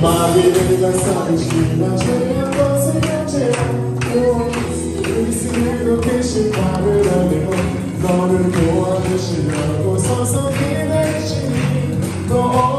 말이 내가 사기지만 최악의 생각처럼 이렇게 심판을 하며 너를 도와주시려고 서서 기다리시니 너